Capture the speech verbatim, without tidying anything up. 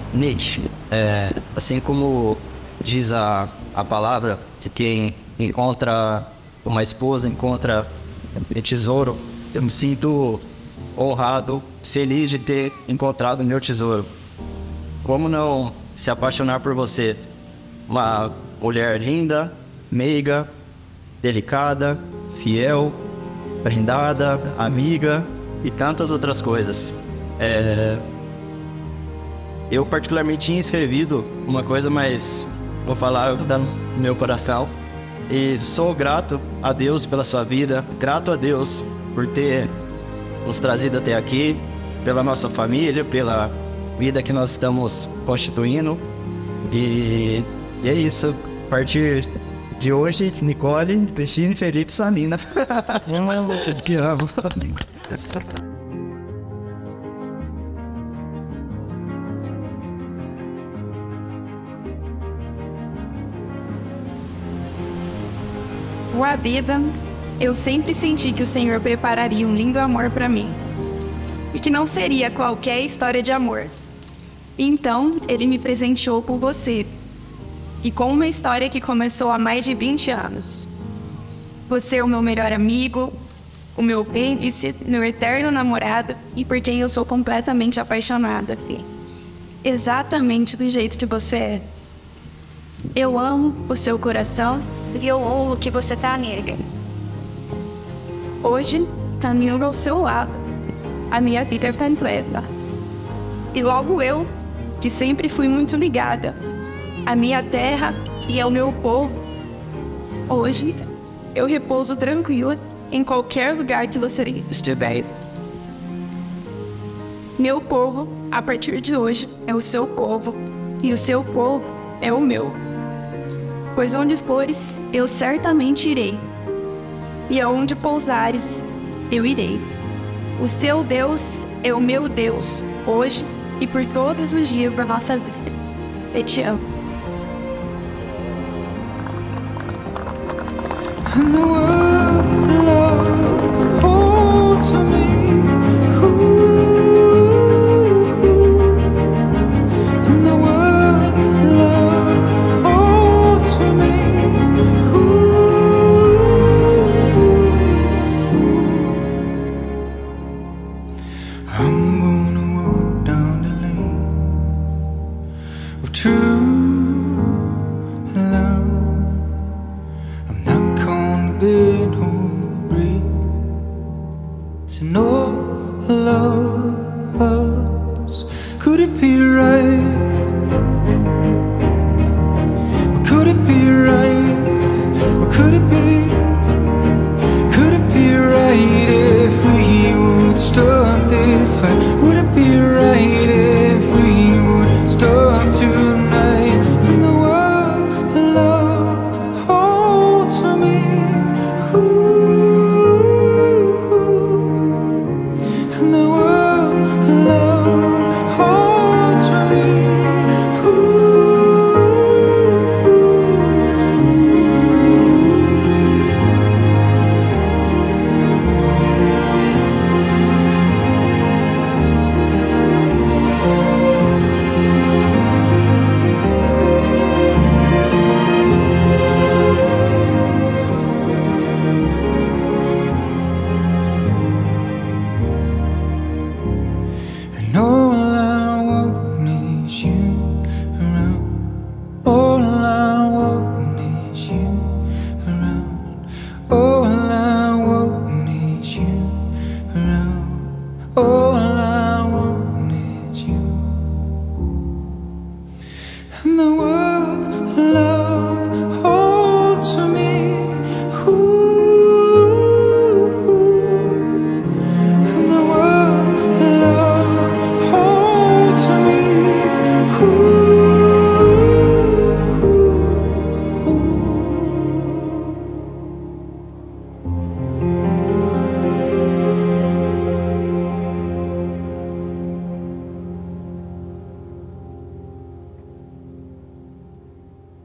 Nietzsche, é, assim como diz a, a palavra, de quem encontra uma esposa, encontra um tesouro, eu me sinto honrado, feliz de ter encontrado o meu tesouro. Como não se apaixonar por você? Uma mulher linda, meiga, delicada, fiel, prendada, amiga e tantas outras coisas. É... Eu particularmente tinha escrevido uma coisa, mas vou falar o que está no meu coração. E sou grato a Deus pela sua vida, grato a Deus por ter nos trazido até aqui, pela nossa família, pela vida que nós estamos constituindo. E, e é isso. A partir de hoje, Nicole, Cristina, Felipe, Salina. Eu amo você, te amo. A vida, eu sempre senti que o Senhor prepararia um lindo amor para mim e que não seria qualquer história de amor. Então, Ele me presenteou com você e com uma história que começou há mais de vinte anos. Você é o meu melhor amigo, o meu cúmplice, meu eterno namorado e por quem eu sou completamente apaixonada, filho. Exatamente do jeito que você é. Eu amo o seu coração e eu amo que você tá nele. Hoje, caminho ao seu lado. A minha vida é completa. E logo eu, que sempre fui muito ligada à minha terra e ao meu povo, hoje eu repouso tranquila em qualquer lugar que você estiver. Meu povo, a partir de hoje, é o seu povo e o seu povo é o meu. Pois onde fores, eu certamente irei, e aonde pousares, eu irei. O seu Deus é o meu Deus, hoje e por todos os dias da nossa vida. Eu te amo. Would it be right if